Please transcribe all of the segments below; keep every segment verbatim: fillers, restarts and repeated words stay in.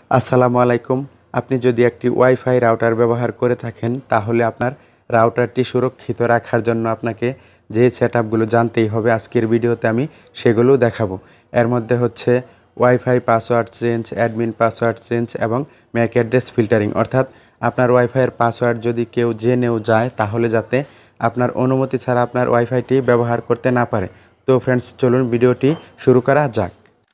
আসসালামু আলাইকুম। আপনি যদি একটি ওয়াইফাই রাউটার ব্যবহার করে থাকেন তাহলে আপনার রাউটারটি সুরক্ষিত রাখার জন্য আপনাকে যে সেটআপগুলো জানতেই হবে আজকের ভিডিওতে আমি সেগুলো দেখাবো। এর মধ্যে হচ্ছে wifi password change, admin password change এবং ম্যাক অ্যাড্রেস ফিল্টারিং, অর্থাৎ আপনার ওয়াইফাইয়ের পাসওয়ার্ড যদি কেউ জেনেও যায় তাহলে যাতে আপনার অনুমতি ছাড়া আপনার ওয়াইফাইটি ব্যবহার করতে না পারে। তো ফ্রেন্ডস, চলুন ভিডিওটি শুরু করা যাক।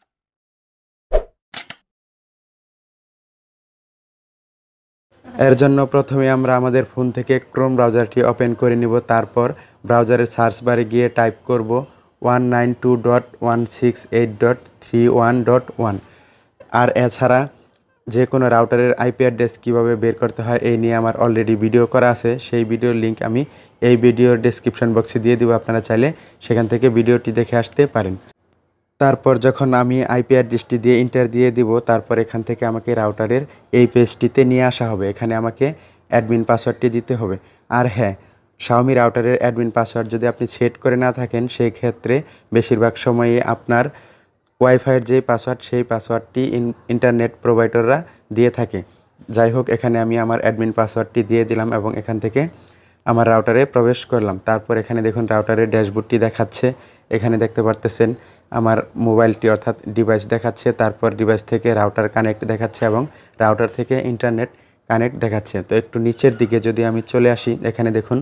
এর জন্য প্রথমে আমরা আমাদের ফোন থেকে ক্রোম ব্রাউজারটি ওপেন করে নিব। তারপর ব্রাউজারের সার্চ বারে গিয়ে টাইপ করব one nine two dot one six eight dot three one dot one. আর এছাড়া যে কোনো রাউটারের আইপি অ্যাড্রেস কীভাবে বের করতে হয় এই নিয়ে আমার অলরেডি ভিডিও করা আছে। সেই ভিডিওর লিঙ্ক আমি এই ভিডিওর ডেসক্রিপশন বক্সে দিয়ে দিব, আপনারা চাইলে সেখান থেকে ভিডিওটি দেখে আসতে পারেন। তারপর যখন আমি আইপি অ্যাড্রেসটি দিয়ে ইন্টার দিয়ে দিব, তারপর এখান থেকে আমাকে রাউটারের এই পেজটিতে নিয়ে আসা হবে। এখানে আমাকে অ্যাডমিন পাসওয়ার্ডটি দিতে হবে। আর হ্যাঁ, শাওমি রাউটারের অ্যাডমিন পাসওয়ার্ড যদি আপনি সেট করে না থাকেন সেই ক্ষেত্রে বেশিরভাগ সময়ই আপনার ওয়াইফাইয়ের যে পাসওয়ার্ড সেই পাসওয়ার্ডটি ইন্টারনেট প্রোভাইডাররা দিয়ে থাকে। যাই হোক, এখানে আমি আমার অ্যাডমিন পাসওয়ার্ডটি দিয়ে দিলাম এবং এখান থেকে আমার রাউটারে প্রবেশ করলাম। তারপর এখানে দেখুন রাউটারের ড্যাশবোর্ডটি দেখাচ্ছে। এখানে দেখতে পারতেছেন আমার মোবাইলটি অর্থাৎ ডিভাইস দেখাচ্ছে, তারপর ডিভাইস থেকে রাউটার কানেক্ট দেখাচ্ছে এবং রাউটার থেকে ইন্টারনেট কানেক্ট দেখাচ্ছে। তো একটু নিচের দিকে যদি আমি চলে আসি, এখানে দেখুন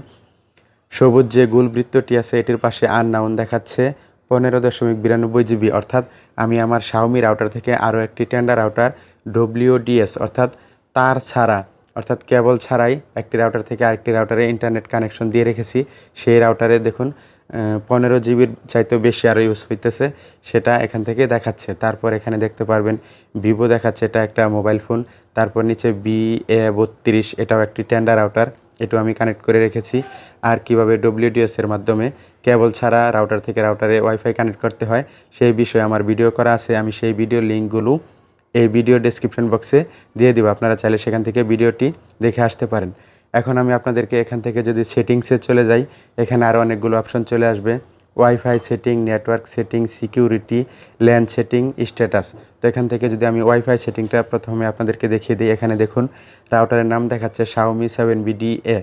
সবুজ যে গোল বৃত্তটি আছে এটির পাশে আননাউন দেখাচ্ছে পনেরো দশমিক বিরানব্বই জিবি, অর্থাৎ আমি আমার শাওমি রাউটার থেকে আরও একটি টেন্ডার রাউটার ডব্লিউডিএস অর্থাৎ তার ছাড়া অর্থাৎ কেবল ছাড়াই একটি রাউটার থেকে আরেকটি রাউটারে ইন্টারনেট কানেকশন দিয়ে রেখেছি। সেই রাউটারে দেখুন পনেরো জিবির চাইতেও বেশি আরও ইউজ হইতেছে, সেটা এখান থেকে দেখাচ্ছে। তারপর এখানে দেখতে পারবেন ভিভো দেখাচ্ছে, এটা একটা মোবাইল ফোন। তারপর নিচে বি এ বত্রিশ, এটাও একটি টেন্ডার রাউটার, এটাও আমি কানেক্ট করে রেখেছি। আর কিভাবে ডব্লিউডিএস এর মাধ্যমে কেবল ছাড়া রাউটার থেকে রাউটারে ওয়াইফাই কানেক্ট করতে হয় সেই বিষয়ে আমার ভিডিও করা আছে। আমি সেই ভিডিওর লিঙ্কগুলো এই ভিডিও ডেসক্রিপশন বক্সে দিয়ে দিব, আপনারা চাইলে সেখান থেকে ভিডিওটি দেখে আসতে পারেন। এখন আমি আপনাদেরকে এখান থেকে যদি সেটিংসে চলে যাই, এখানে আরও অনেকগুলো অপশন চলে আসবে। Wifi setting, network setting, security, LAN setting, status. তো এখান থেকে যদি আমি ওয়াইফাই সেটিংটা প্রথমে আপনাদেরকে দেখিয়ে দিই, এখানে দেখুন রাউটারের নাম দেখাচ্ছে Xiaomi seven B D A.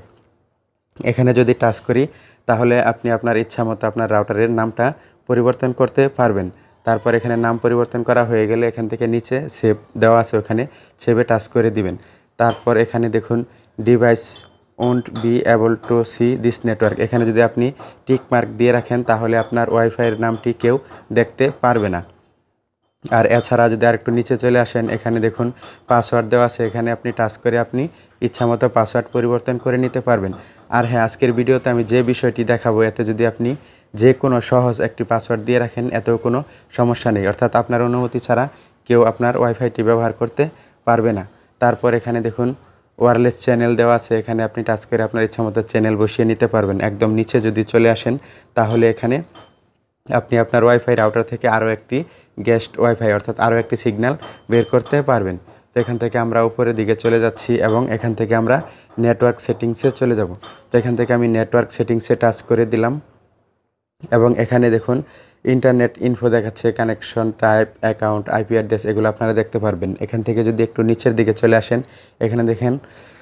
এখানে যদি টাচ করি তাহলে আপনি আপনার ইচ্ছা মতো আপনার রাউটারের নামটা পরিবর্তন করতে পারবেন। তারপর এখানে নাম পরিবর্তন করা হয়ে গেলে এখান থেকে নিচে সেভ দেওয়া আছে, ওখানে সেভে টাচ করে দিবেন। তারপর এখানে দেখুন device won't be able to see this network, এখানে যদি আপনি টিক মার্ক দিয়ে রাখেন তাহলে আপনার ওয়াইফাইয়ের নামটি কেউ দেখতে পারবে না। আর এছাড়া যদি আরেকটু নিচে চলে আসেন, এখানে দেখুন পাসওয়ার্ড দেওয়া আছে, এখানে আপনি টাচ করে আপনি ইচ্ছামতো পাসওয়ার্ড পরিবর্তন করে নিতে পারবেন। আর হ্যাঁ, আজকের ভিডিওতে আমি যে বিষয়টি দেখাবো এতে যদি আপনি যে কোনো সহজ একটি পাসওয়ার্ড দিয়ে রাখেন এতেও কোনো সমস্যা নেই, অর্থাৎ আপনার অনুমতি ছাড়া কেউ আপনার ওয়াইফাইটি ব্যবহার করতে পারবে না। তারপর এখানে দেখুন ওয়্যারলেস চ্যানেল দেওয়া আছে, এখানে আপনি টাচ করে আপনার ইচ্ছামতো চ্যানেল বসিয়ে নিতে পারবেন। একদম নিচে যদি চলে আসেন তাহলে এখানে আপনি আপনার ওয়াইফাই রাউটার থেকে আরও একটি গেস্ট ওয়াইফাই অর্থাৎ আরও একটি সিগন্যাল বের করতে পারবেন। তো এখান থেকে আমরা উপরের দিকে চলে যাচ্ছি এবং এখান থেকে আমরা নেটওয়ার্ক সেটিংসে চলে যাব। তো এখান থেকে আমি নেটওয়ার্ক সেটিংসে টাচ করে দিলাম এবং এখানে দেখুন ইন্টারনেট ইনফো দেখাচ্ছে, connection type, account, IP address, এগুলো আপনারা দেখতে পারবেন। এখান থেকে যদি একটু নিচের দিকে চলে আসেন, এখানে দেখেন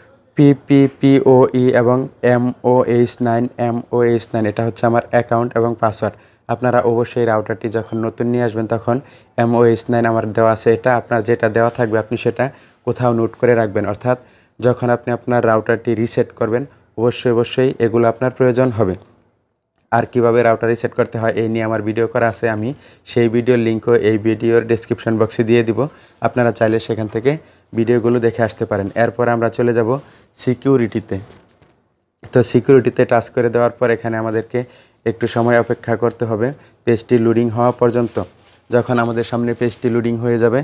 পিপিপিওই এবং এমওএইচ নাইন এমওএইচ নাইন, এটা হচ্ছে আমার অ্যাকাউন্ট এবং পাসওয়ার্ড। আপনারা অবশ্যই রাউটারটি যখন নতুন নিয়ে আসবেন তখন এমওএইচ নাইন আমার দেওয়া আছে, এটা আপনার যেটা দেওয়া থাকবে আপনি সেটা কোথাও নোট করে রাখবেন, অর্থাৎ যখন আপনি আপনার রাউটারটি রিসেট করবেন অবশ্যই অবশ্যই এগুলো আপনার প্রয়োজন হবে। আর কিভাবে রাউটার রিসেট করতে হয় এই নিয়ে আমার ভিডিও করা আছে, আমি সেই ভিডিওর লিঙ্কও এই ভিডিওর ডেসক্রিপশন বক্সে দিয়ে দিব, আপনারা চাইলে সেখান থেকে ভিডিওগুলো দেখে আসতে পারেন। এরপর আমরা চলে যাব সিকিউরিটিতে। তো সিকিউরিটিতে টাচ করে দেওয়ার পর এখানে আমাদেরকে একটু সময় অপেক্ষা করতে হবে পেজটি লোডিং হওয়া পর্যন্ত। যখন আমাদের সামনে পেজটি লোডিং হয়ে যাবে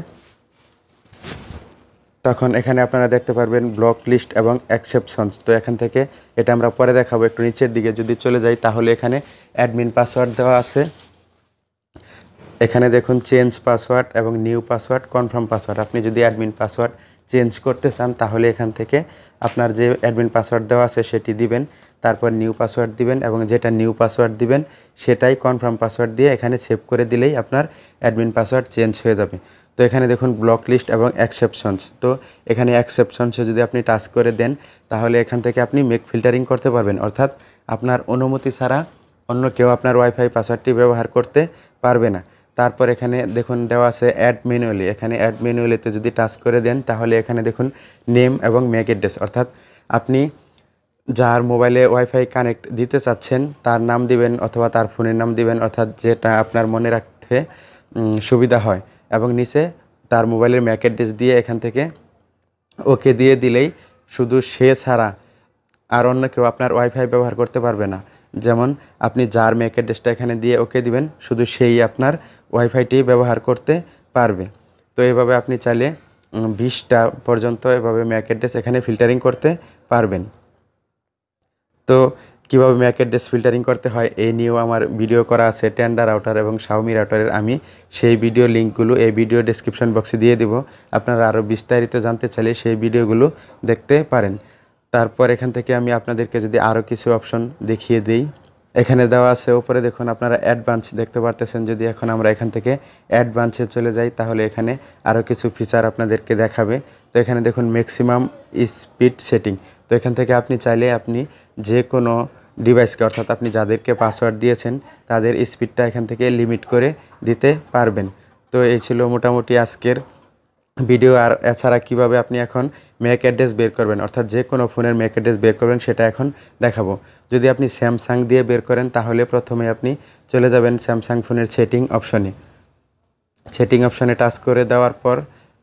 তখন এখানে আপনারা দেখতে পারবেন ব্লক লিস্ট এবং এক্সেপশনস। তো এখান থেকে এটা আমরা পরে দেখাবো। একটু নিচের দিকে যদি চলে যাই তাহলে এখানে অ্যাডমিন পাসওয়ার্ড দেওয়া আছে, এখানে দেখুন চেঞ্জ পাসওয়ার্ড এবং নিউ পাসওয়ার্ড, কনফার্ম পাসওয়ার্ড। আপনি যদি অ্যাডমিন পাসওয়ার্ড চেঞ্জ করতে চান তাহলে এখান থেকে আপনার যে অ্যাডমিন পাসওয়ার্ড দেওয়া আছে সেটি দিবেন, তারপর নিউ পাসওয়ার্ড দিবেন এবং যেটা নিউ পাসওয়ার্ড দিবেন সেটাই কনফার্ম পাসওয়ার্ড দিয়ে এখানে সেভ করে দিলেই আপনার অ্যাডমিন পাসওয়ার্ড চেঞ্জ হয়ে যাবে। তো এখানে দেখুন ব্লক লিস্ট এবং এক্সেপশনস। তো এখানে এক্সেপশনসে যদি আপনি টাচ করে দেন তাহলে এখান থেকে আপনি মেক ফিল্টারিং করতে পারবেন, অর্থাৎ আপনার অনুমতি ছাড়া অন্য কেউ আপনার ওয়াইফাই পাসওয়ার্ডটি ব্যবহার করতে পারবে না। তারপর এখানে দেখুন দেওয়া আছে অ্যাড ম্যানুয়ালি। এখানে অ্যাড ম্যানুয়ালিতে যদি টাচ করে দেন তাহলে এখানে দেখুন নেম এবং ম্যাক অ্যাড্রেস, অর্থাৎ আপনি যার মোবাইলে ওয়াইফাই কানেক্ট দিতে চাচ্ছেন তার নাম দিবেন অথবা তার ফোনের নাম দিবেন, অর্থাৎ যেটা আপনার মনে রাখতে সুবিধা হয়, এবং নিচে তার মোবাইলের ম্যাক অ্যাড্রেস দিয়ে এখান থেকে ওকে দিয়ে দিলেই শুধু সে ছাড়া আর অন্য কেউ আপনার ওয়াইফাই ব্যবহার করতে পারবে না। যেমন আপনি যার ম্যাক অ্যাড্রেসটা এখানে দিয়ে ওকে দিবেন, শুধু সেই আপনার ওয়াইফাইটি ব্যবহার করতে পারবে। তো এভাবে আপনি চাইলে বিশটা পর্যন্ত এভাবে ম্যাক অ্যাড্রেস এখানে ফিল্টারিং করতে পারবেন। তো কীভাবে ম্যাক অ্যাড্রেস ফিল্টারিং করতে হয় এই নিয়েও আমার ভিডিও করা আছে টেন্ডার রাউটার এবং শাওমি রাউটারের। আমি সেই ভিডিও লিঙ্কগুলো এই ভিডিও ডেসক্রিপশন বক্সে দিয়ে দিব, আপনারা আরও বিস্তারিত জানতে চাইলে সেই ভিডিওগুলো দেখতে পারেন। তারপর এখান থেকে আমি আপনাদেরকে যদি আরও কিছু অপশন দেখিয়ে দিই, এখানে দেওয়া আছে উপরে দেখুন আপনারা অ্যাডভান্স দেখতে পারতেছেন। যদি এখন আমরা এখান থেকে অ্যাডভান্সে চলে যাই তাহলে এখানে আরও কিছু ফিচার আপনাদেরকে দেখাবে। তো এখানে দেখুন ম্যাক্সিমাম স্পিড সেটিং। তো এখান থেকে আপনি চাইলে আপনি যে কোনো ডিভাইসকে, অর্থাৎ আপনি যাদেরকে পাসওয়ার্ড দিয়েছেন তাদের স্পিডটা এখান থেকে লিমিট করে দিতে পারবেন। তো এই ছিল মোটামুটি আজকের ভিডিও। আর এছাড়া কিভাবে আপনি এখন ম্যাক অ্যাড্রেস বের করবেন, অর্থাৎ যে কোনো ফোনের ম্যাক অ্যাড্রেস বের করবেন সেটা এখন দেখাবো। যদি আপনি স্যামসাং দিয়ে বের করেন তাহলে প্রথমে আপনি চলে যাবেন স্যামসাং ফোনের সেটিং অপশনে। সেটিং অপশনে টাচ করে দেওয়ার পর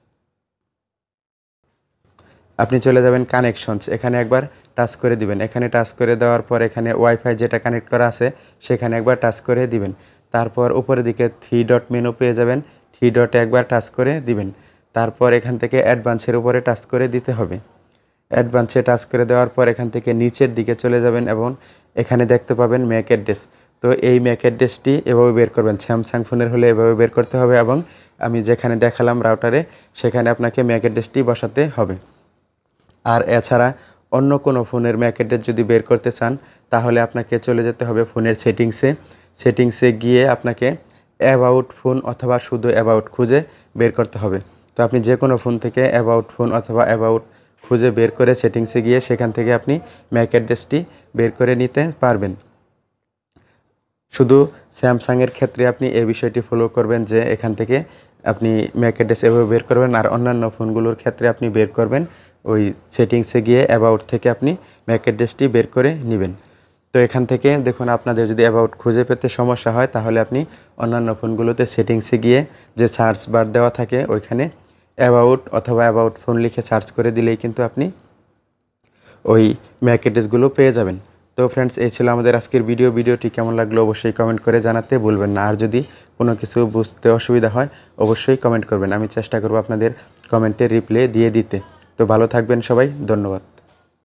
আপনি চলে যাবেন কানেকশনস, এখানে একবার টাচ করে দিবেন। এখানে টাচ করে দেওয়ার পর এখানে ওয়াইফাই যেটা কানেক্ট করা আছে সেখানে একবার টাচ করে দিবেন। তারপর উপরের দিকে থ্রি ডট মেনু পেয়ে যাবেন, থ্রি ডটে একবার টাচ করে দিবেন। তারপর এখান থেকে অ্যাডভান্সের উপরে টাচ করে দিতে হবে। অ্যাডভান্সে টাচ করে দেওয়ার পর এখান থেকে নিচের দিকে চলে যাবেন এবং এখানে দেখতে পাবেন ম্যাক অ্যাড্রেস। তো এই ম্যাক অ্যাড্রেসটি এভাবে বের করবেন, স্যামসাং ফোনের হলে এভাবে বের করতে হবে, এবং আমি যেখানে দেখালাম রাউটারে সেখানে আপনাকে ম্যাক অ্যাড্রেসটি বসাতে হবে। আর এছাড়া অন্য কোনো ফোনের ম্যাক অ্যাড্রেস যদি বের করতে চান তাহলে আপনাকে চলে যেতে হবে ফোনের সেটিংসে। সেটিংসে গিয়ে আপনাকে অ্যাবাউট ফোন অথবা শুধু অ্যাবাউট খুঁজে বের করতে হবে। তো আপনি যে কোনো ফোন থেকে অ্যাবাউট ফোন অথবা অ্যাবাউট খুঁজে বের করে সেটিংসে গিয়ে সেখান থেকে আপনি ম্যাক অ্যাড্রেসটি বের করে নিতে পারবেন। শুধু স্যামসাংয়ের ক্ষেত্রে আপনি এই বিষয়টি ফলো করবেন যে এখান থেকে আপনি ম্যাক অ্যাড্রেস এভাবে বের করবেন, আর অন্যান্য ফোনগুলোর ক্ষেত্রে আপনি বের করবেন ওই সেটিংসে গিয়ে অ্যাবাউট থেকে আপনি ম্যাক অ্যাড্রেসটি বের করে নেবেন। তো এখান থেকে দেখুন আপনাদের যদি অ্যাবাউট খুঁজে পেতে সমস্যা হয় তাহলে আপনি অন্যান্য ফোনগুলোতে সেটিংসে গিয়ে যে সার্চ বার দেওয়া থাকে ওইখানে অ্যাবাউট অথবা অ্যাবাউট ফোন লিখে সার্চ করে দিলেই কিন্তু আপনি ওই ম্যাক অ্যাড্রেসগুলো পেয়ে যাবেন। তো ফ্রেন্ডস, এই ছিল আমাদের আজকের ভিডিও। ভিডিওটি কেমন লাগলো অবশ্যই কমেন্ট করে জানাতে ভুলবেন না। আর যদি কোনো কিছু বুঝতে অসুবিধা হয় অবশ্যই কমেন্ট করবেন, আমি চেষ্টা করব আপনাদের কমেন্টের রিপ্লাই দিয়ে দিতে। তো ভালো থাকবেন সবাই, ধন্যবাদ।